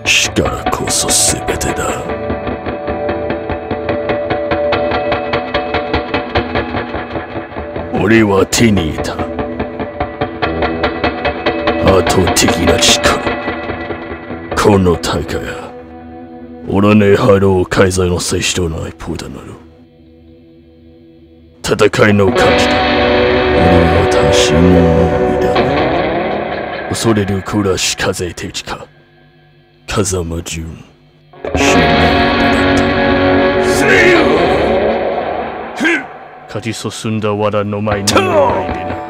力こそ全てだ。俺は手に入れた圧倒的な力。この大会は俺のハロー開催の接しとないポーダなる戦いの価値だ。俺は私の思いだ。恐れる暮らし風手か風間純死ぬだった。せよ勝ち進んだ藁の前にないでな。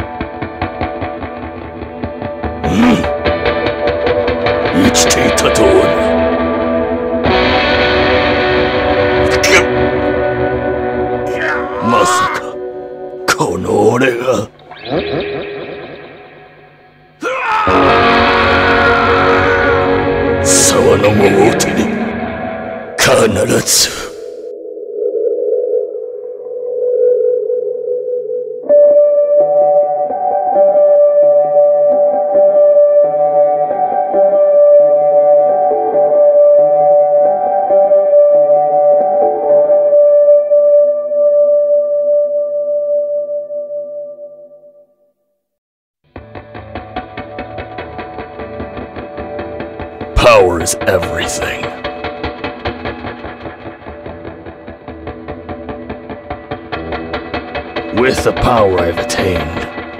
生きていたとはな。まさかこの俺が沢の桃を手に必ずPower is everything. With the power I've attained,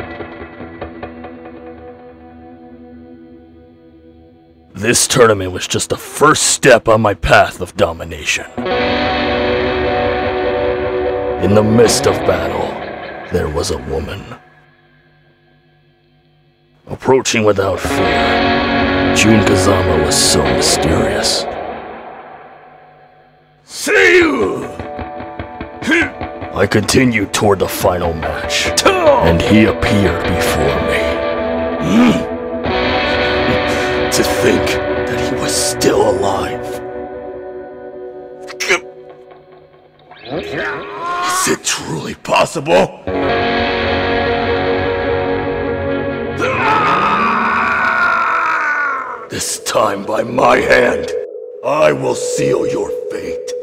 this tournament was just the first step on my path of domination. In the midst of battle, there was a woman. Approaching without fear, Jun Kazama was so mysterious. See you! I continued toward the final match, and he appeared before me. To think that he was still alive. Is it truly possible? This time by my hand, I will seal your fate.